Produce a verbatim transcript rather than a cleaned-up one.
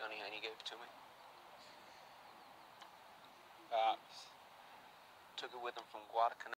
Sonny Haney gave it to me. Uh, Took it with him from Guadalcanal.